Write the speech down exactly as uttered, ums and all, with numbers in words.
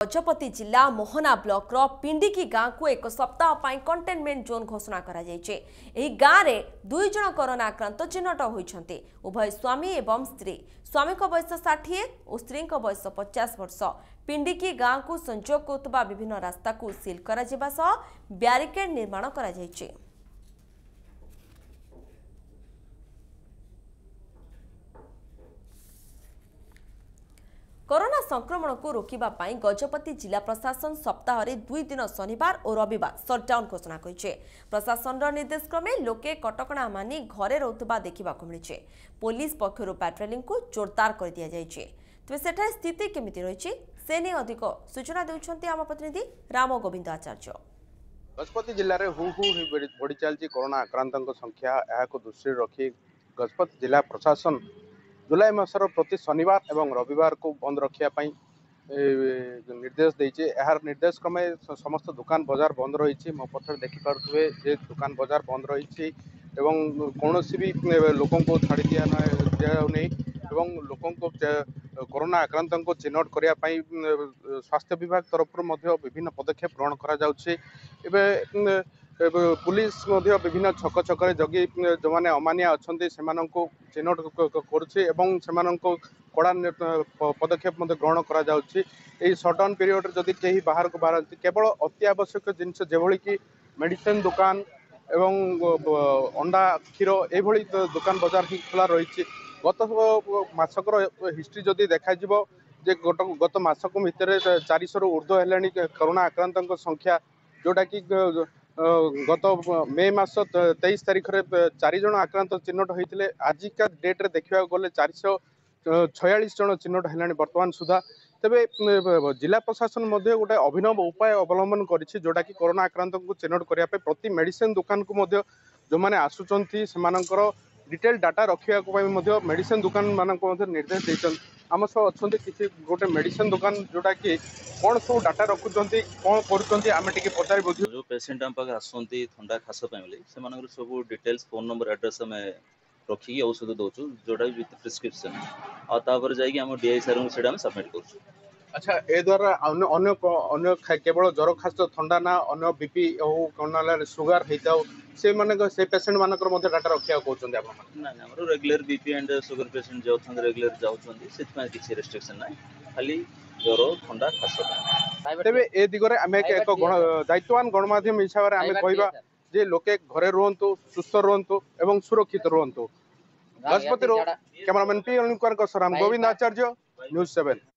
गजपति जिला मोहना ब्लॉक रो पिंडिकी गांव को एक सप्ताह पाई कंटेनमेंट जोन घोषणा करा जायछे। एही गांव रे दुई जण कोरोना आक्रांत चिन्हट होइछन्ते। उभय स्वामी एवं स्त्री। स्वामी को बयस साठ और स्त्री को बयस पचास वर्ष। पिंडिकी गांव को संजोग होतबा विभिन्न रास्ता को सील करा जेबा सह ब्यारिकेड निर्माण करा जायछे। कोरोना संक्रमण को रोकवा पाई गजपति जिला प्रशासन सप्ताह रे दुई दिन शनिवार और रविवार सटडाउन घोषणा करिछे। प्रशासन निर्देश क्रमे लोके कटकणा मानि घरे रहउतबा देखिबा मिलिछे। पुलिस पक्षरु पेट्रोलिंग को जोरदार कर दिया जायछे। तबे सेठा स्थिति केमिति रहिछि से ने अधिक सूचना देउछन्ती आम प्रतिनिधि राम गोविंद आचार्य। गजपति जिले में हु हु बढ़ी चलती कोरोना आक्रांतों संख्या यह दृष्टि रखी गजपति जिला प्रशासन जुलाई मासर प्रति शनिवार एवं रविवार को बंद रखापी निर्देश देइछे। यार निर्देश क्रमे समस्त दुकान बाजार बंद रही। मो पछर देखिपे जे दुकान बाजार बंद रही एवं कौन भी लोकों को छाड़ी दिया नहीं एवं लोकों को कोरोना आक्रांतों को चिन्हट करने स्वास्थ्य विभाग तरफ विभिन्न पदक्षेप ग्रहण करा। पुलिस विभिन्न छक छक जगी जो मैंने अमानिया अच्छा से चिन्हट कर कड़ा पदक्षेप ग्रहण कर सटडाउन पीरियड जदि कहीं बाहर को बाहर केवल अति आवश्यक जिनस जो कि मेडिसिन दुकान एवं अंडा क्षीर यही दुकान बाजार ही खुला रही। गत मासकर हिस्ट्री जदि देखा जे गत मासक भितर चारिश रु ऊर्ध्व है कोरोना आक्रांतों संख्या जोटा कि गत मे मास तेईस तारीख रे चार जन आक्रांत चिन्हट होते। आजिका डेट्रे देखा गले चारिश छयालीस जन चिन्हट है बर्तमान सुधा। तेबे जिला प्रशासन गोटे अभिनव उपाय अवलंबन करिछि जोटा कि कोरोना आक्रांत को चिन्हट करने प्रति मेडिसिन दुकान को जो मैंने आसुचंती सेमानंकर डिटेल डाटा रखा मेडिसिन दुकान मानक निर्देश देते। आम सह अच्छा किसी गोटे मेडिसिन दुकान जोटा कि कौन सब डाटा रखुंट कौन कर पचार बुझे जो पेसेंट आम पाखे आसुँच थंडा खास से सब डिटेल्स फोन नंबर एड्रेस आम रखिकी औषध दौचु जोटा भी विथ प्रिस्क्रिप्शन आपर जाइए डीआई सार से सबमिट कर। अच्छा ए द्वारा अन्य केवल ज्वर खास थंडा ना अन्य बीपी हो कौन सुगार होता से माने से पेसेंट मानकर डाटा रखा कहते ना regular BP and sugar patient जो रेगुलर जाऊँगी से किसी रेस्ट्रिक्शन ना खाली ज्वर थंडा खास। तेरे ए दिगरे आम एक दायित्वान गणमाध्यम हिसाब से आम कहवा जे लोके घरे रुहतु सुस्थ रुहतु एवं सुरक्षित रुहतु। Gajapati cameraman P Ram Govind Acharya news seven.